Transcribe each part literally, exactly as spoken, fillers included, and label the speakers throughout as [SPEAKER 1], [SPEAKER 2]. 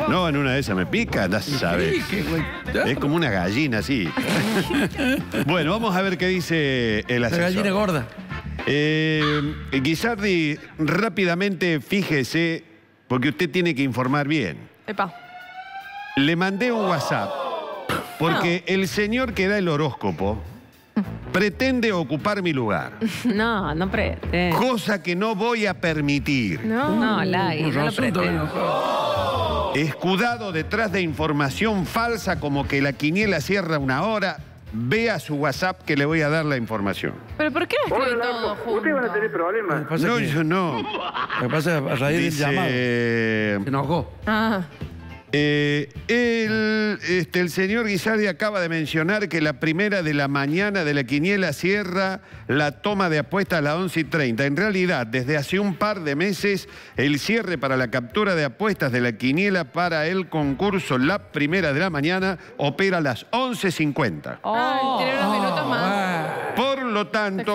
[SPEAKER 1] No, en una de esas me pica, ya sabes. Es como una gallina, así. Bueno, vamos a ver qué dice el asesor.
[SPEAKER 2] La gallina gorda.
[SPEAKER 1] Eh, Guisardi, rápidamente fíjese, porque usted tiene que informar bien.
[SPEAKER 3] Epa.
[SPEAKER 1] Le mandé un WhatsApp, porque no. el señor que da el horóscopo pretende ocupar mi lugar.
[SPEAKER 3] No, no pretende.
[SPEAKER 1] Cosa que no voy a permitir.
[SPEAKER 3] No, no, Lagui, no lo pretende.
[SPEAKER 1] Escudado detrás de información falsa como que la quiniela cierra una hora, vea su WhatsApp que le voy a dar la información.
[SPEAKER 3] ¿Pero por qué no escribe todo junto?
[SPEAKER 4] Ustedes van a tener problemas.
[SPEAKER 1] No,
[SPEAKER 2] que,
[SPEAKER 1] yo no.
[SPEAKER 2] Lo que pasa es que a raíz
[SPEAKER 1] Dice,
[SPEAKER 2] del llamado se enojó.
[SPEAKER 3] Ah.
[SPEAKER 1] Eh, el, este, el señor Guisardi acaba de mencionar que la primera de la mañana de la quiniela cierra la toma de apuestas a las once y treinta. En realidad, desde hace un par de meses, el cierre para la captura de apuestas de la quiniela para el concurso La Primera de la Mañana opera a las once cincuenta.
[SPEAKER 3] Oh, tiene unos minutos más.
[SPEAKER 1] Por lo tanto,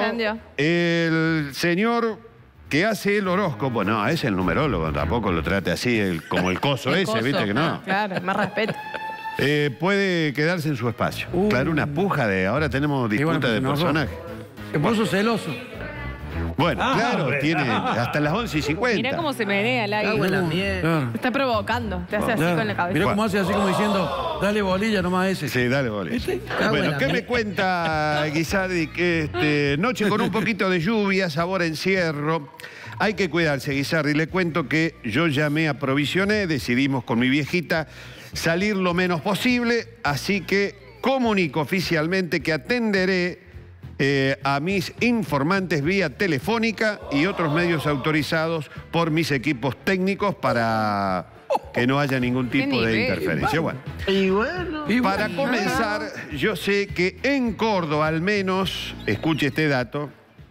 [SPEAKER 1] el señor que hace el horóscopo, no, es el numerólogo, tampoco lo trate así el, como el coso
[SPEAKER 3] el
[SPEAKER 1] ese,
[SPEAKER 3] coso.
[SPEAKER 1] viste que no.
[SPEAKER 3] Claro, más respeto.
[SPEAKER 1] Eh, puede quedarse en su espacio. Uh. Claro, una puja de... Ahora tenemos disputa bueno, de personaje.
[SPEAKER 2] Se puso celoso.
[SPEAKER 1] Bueno, ah, claro, hombre. Tiene hasta las once y cincuenta.
[SPEAKER 3] Mirá cómo se menea el aire. Claro. Te está provocando, te hace así claro. con la cabeza.
[SPEAKER 2] Mirá cómo hace así como diciendo, dale bolilla nomás ese.
[SPEAKER 1] Sí, dale bolilla. ¿Este? Bueno, ¿qué me cuenta Guisardi? Que este, noche con un poquito de lluvia, sabor a encierro. Hay que cuidarse, Guisardi. Le cuento que yo ya me aprovisioné, decidimos con mi viejita salir lo menos posible, así que comunico oficialmente que atenderé Eh, a mis informantes vía telefónica y otros medios autorizados por mis equipos técnicos para que no haya ningún tipo de interferencia. Bueno,
[SPEAKER 4] y bueno,
[SPEAKER 1] para comenzar, yo sé que en Córdoba, al menos, escuche este dato,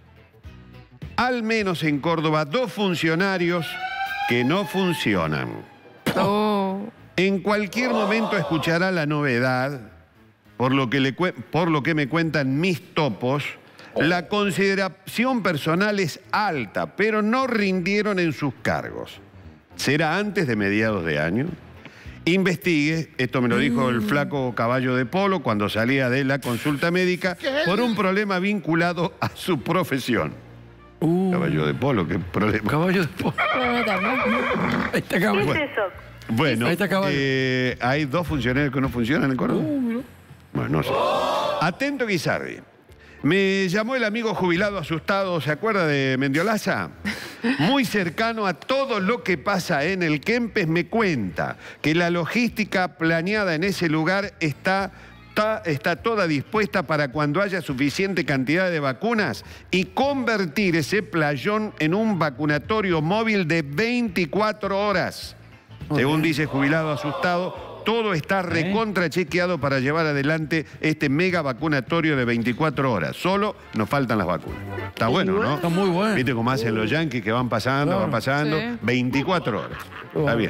[SPEAKER 1] al menos en Córdoba, dos funcionarios que no funcionan.
[SPEAKER 3] Oh.
[SPEAKER 1] En cualquier momento escuchará la novedad. Por lo, que le, por lo que me cuentan mis topos, la consideración personal es alta, pero no rindieron en sus cargos. ¿Será antes de mediados de año? Investigue, esto me lo dijo el flaco Caballo de Polo cuando salía de la consulta médica, por un problema vinculado a su profesión. Uh. Caballo de Polo, ¿qué problema?
[SPEAKER 2] Caballo de Polo. Ahí está Caballo.
[SPEAKER 1] Bueno, bueno
[SPEAKER 2] Ahí está Caballo.
[SPEAKER 1] Eh, hay dos funcionarios que no funcionan en Córdoba.
[SPEAKER 2] Uh,
[SPEAKER 1] Bueno, no sé. Atento, Guisardi. Me llamó el amigo jubilado asustado, ¿se acuerda de Mendiolaza? Muy cercano a todo lo que pasa en el Kempes, me cuenta que la logística planeada en ese lugar está, está, está toda dispuesta para cuando haya suficiente cantidad de vacunas y convertir ese playón en un vacunatorio móvil de veinticuatro horas. Okay. Según dice jubilado asustado, todo está recontra chequeado para llevar adelante este mega vacunatorio de veinticuatro horas. Solo nos faltan las vacunas. Está bueno, ¿no?
[SPEAKER 2] Está muy bueno.
[SPEAKER 1] ¿Viste cómo hacen los yanquis que van pasando, claro. van pasando? Sí. veinticuatro horas. Está bien.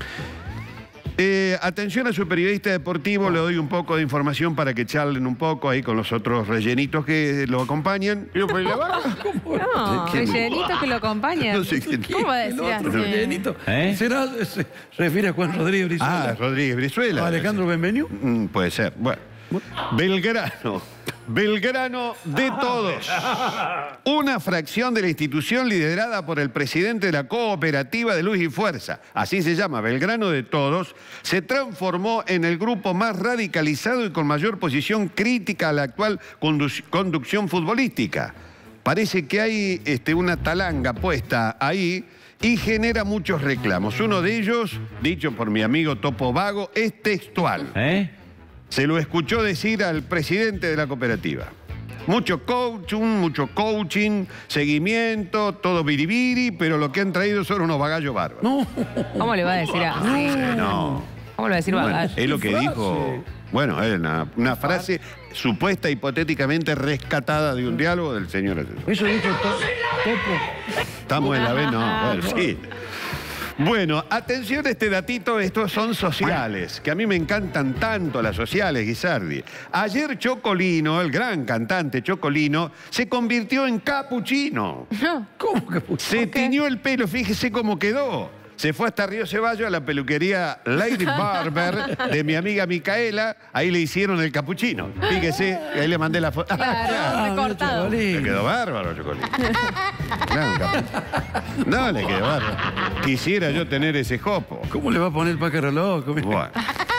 [SPEAKER 1] Eh, atención a su periodista deportivo, le doy un poco de información para que charlen un poco ahí con los otros rellenitos que lo acompañan.
[SPEAKER 3] No, rellenitos que lo acompañan.
[SPEAKER 1] No sé quién.
[SPEAKER 3] ¿Cómo va a decir así?
[SPEAKER 2] Rellenito. ¿Eh? ¿Será, se refiere a Juan Rodríguez Brizuela?
[SPEAKER 1] Ah, Rodríguez Brizuela.
[SPEAKER 2] ¿Alejandro Benvenu?
[SPEAKER 1] Mm, puede ser. Bueno. Belgrano. Belgrano de todos. Una fracción de la institución liderada por el presidente de la cooperativa de Luz y Fuerza, así se llama, Belgrano de todos, se transformó en el grupo más radicalizado y con mayor posición crítica a la actual condu- conducción futbolística. Parece que hay este, una talanga puesta ahí y genera muchos reclamos. Uno de ellos, dicho por mi amigo Topo Vago, es textual.
[SPEAKER 5] ¿Eh?
[SPEAKER 1] Se lo escuchó decir al presidente de la cooperativa. Mucho coaching, mucho coaching, seguimiento, todo biribiri, pero lo que han traído son unos bagallos bárbaros.
[SPEAKER 2] No.
[SPEAKER 3] ¿Cómo le va a decir a...?
[SPEAKER 1] No. no.
[SPEAKER 3] ¿Cómo le va a decir
[SPEAKER 1] bueno,
[SPEAKER 3] bagallo?
[SPEAKER 1] es lo que dijo... Bueno, es una, una frase supuesta, hipotéticamente rescatada de un diálogo del señor asesor.
[SPEAKER 2] Eso dijo Topo.
[SPEAKER 1] Estamos en la vez, no, bueno, sí. Bueno, atención a este datito, estos son sociales, que a mí me encantan tanto las sociales, Guisardi. Ayer Chocolino, el gran cantante Chocolino, se convirtió en capuchino.
[SPEAKER 2] ¿Cómo capuchino?
[SPEAKER 1] Se tiñó el pelo, fíjese cómo quedó. se fue hasta Río Ceballos a la peluquería Lady Barber de mi amiga Micaela. Ahí le hicieron el capuchino. Fíjese, ahí le mandé la foto.
[SPEAKER 3] Claro, recortado.
[SPEAKER 1] Le quedó bárbaro, Chocolín. No, no, le quedó bárbaro. Quisiera yo tener ese jopo.
[SPEAKER 2] ¿Cómo le va a poner el pájaro loco?
[SPEAKER 1] Bueno.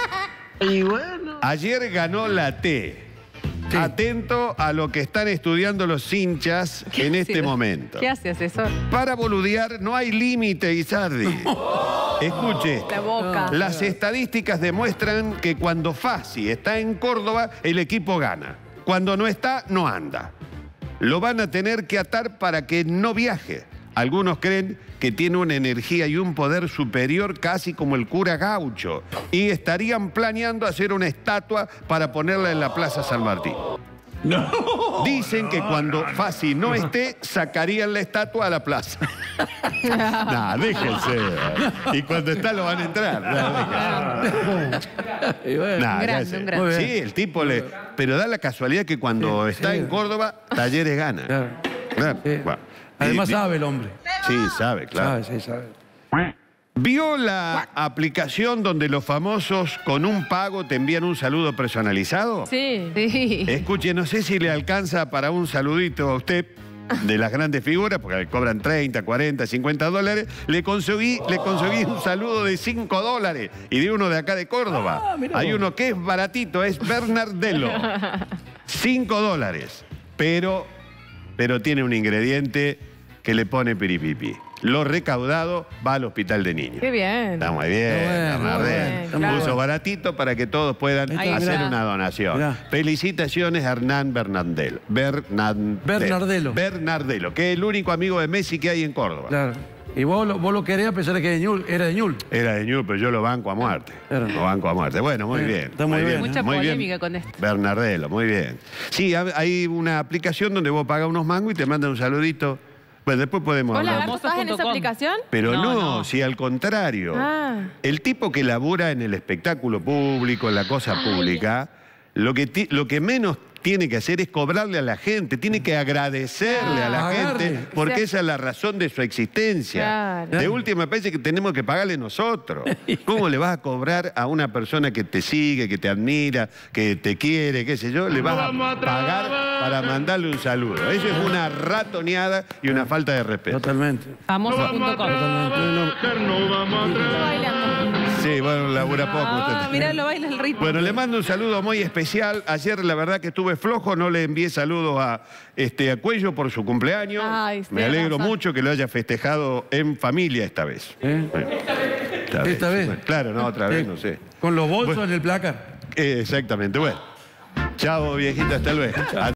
[SPEAKER 4] Y bueno.
[SPEAKER 1] Ayer ganó la T. Sí. Atento a lo que están estudiando los hinchas en este momento.
[SPEAKER 3] ¿Qué hace, asesor?
[SPEAKER 1] Para boludear no hay límite, Izardi. Escuche.
[SPEAKER 3] La boca.
[SPEAKER 1] Las estadísticas demuestran que cuando Fassi está en Córdoba, el equipo gana. Cuando no está, no anda. Lo van a tener que atar para que no viaje. Algunos creen que tiene una energía y un poder superior casi como el cura Gaucho. Y estarían planeando hacer una estatua para ponerla en la Plaza San Martín. No. Dicen que cuando Fassi no esté, sacarían la estatua a la plaza. Nah, déjense. Y cuando está lo van a entrar. Nah, déjense. Nah,
[SPEAKER 3] grande, un grande.
[SPEAKER 1] Sí, el tipo le... Pero da la casualidad que cuando sí, está sí. en Córdoba, Talleres gana.
[SPEAKER 2] Claro.
[SPEAKER 1] Claro.
[SPEAKER 2] Sí. Bueno. Además sabe el hombre.
[SPEAKER 1] Sí, sabe, claro.
[SPEAKER 2] Sabe, sí, sabe.
[SPEAKER 1] ¿Vio la aplicación donde los famosos con un pago te envían un saludo personalizado?
[SPEAKER 3] Sí, sí.
[SPEAKER 1] Escuche, no sé si le alcanza para un saludito a usted de las grandes figuras, porque le cobran treinta, cuarenta, cincuenta dólares. Le conseguí, le conseguí un saludo de cinco dólares y de uno de acá de Córdoba. Ah, hay uno que es baratito, es Bernardelo. cinco dólares. Pero, pero tiene un ingrediente que le pone piripipi. Lo recaudado va al hospital de niños.
[SPEAKER 3] Qué bien.
[SPEAKER 1] Está muy bien, está muy bien. Claro. Puso baratito para que todos puedan
[SPEAKER 3] Ahí
[SPEAKER 1] hacer
[SPEAKER 3] está.
[SPEAKER 1] una donación.
[SPEAKER 2] Mirá.
[SPEAKER 1] Felicitaciones a Hernán Bernardelo. Bernardelo.
[SPEAKER 2] Bernardelo.
[SPEAKER 1] Bernardelo, que es el único amigo de Messi que hay en Córdoba.
[SPEAKER 2] Claro. Y vos lo, vos lo querés a pesar de que era de Ñul. Era de Ñul.
[SPEAKER 1] Era de Ñul, pero yo lo banco a muerte.
[SPEAKER 2] Claro.
[SPEAKER 1] Lo banco a muerte. Bueno, muy
[SPEAKER 2] Bien,
[SPEAKER 1] bien.
[SPEAKER 2] está muy bien.
[SPEAKER 3] Mucha
[SPEAKER 1] muy
[SPEAKER 3] polémica
[SPEAKER 1] bien.
[SPEAKER 3] con esto.
[SPEAKER 1] Bernardelo, muy bien. Sí, hay una aplicación donde vos pagas unos mangos y te mandan un saludito. Bueno, después podemos
[SPEAKER 3] ¿Vos
[SPEAKER 1] hablar.
[SPEAKER 3] la estás en esa aplicación?
[SPEAKER 1] Pero no,
[SPEAKER 3] no, no.
[SPEAKER 1] si al contrario.
[SPEAKER 3] Ah.
[SPEAKER 1] El tipo que labura en el espectáculo público, en la cosa
[SPEAKER 3] Ay.
[SPEAKER 1] pública, lo que, ti- lo que menos tiene que hacer es cobrarle a la gente, tiene que agradecerle
[SPEAKER 3] Ah.
[SPEAKER 1] a la
[SPEAKER 2] Pagarle.
[SPEAKER 1] gente, porque
[SPEAKER 3] O sea-
[SPEAKER 1] esa es la razón de su existencia.
[SPEAKER 3] Claro.
[SPEAKER 1] De última, me parece que tenemos que pagarle nosotros. ¿Cómo le vas a cobrar a una persona que te sigue, que te admira, que te quiere, qué sé yo? Le vas a pagar para mandarle un saludo. Eso es una ratoneada y una falta de respeto.
[SPEAKER 2] Totalmente.
[SPEAKER 3] Famoso punto com. Está bailando.
[SPEAKER 1] Sí, bueno, labura poco
[SPEAKER 3] Ah,
[SPEAKER 1] usted.
[SPEAKER 3] mirá, lo baila el ritmo.
[SPEAKER 1] Bueno, le mando un saludo muy especial. Ayer, la verdad que estuve flojo, no le envié saludos a, este, a Cuello por su cumpleaños.
[SPEAKER 3] Ay, sí,
[SPEAKER 1] Me alegro
[SPEAKER 3] razón.
[SPEAKER 1] mucho que lo haya festejado en familia esta vez.
[SPEAKER 2] ¿Eh?
[SPEAKER 1] Bueno, esta
[SPEAKER 2] ¿Esta vez?
[SPEAKER 1] Claro, no, otra vez,
[SPEAKER 2] Eh,
[SPEAKER 1] no sé.
[SPEAKER 2] Con los bolsos
[SPEAKER 1] Bueno.
[SPEAKER 2] en el placar.
[SPEAKER 1] Eh, exactamente, bueno. Chao, viejita, hasta luego.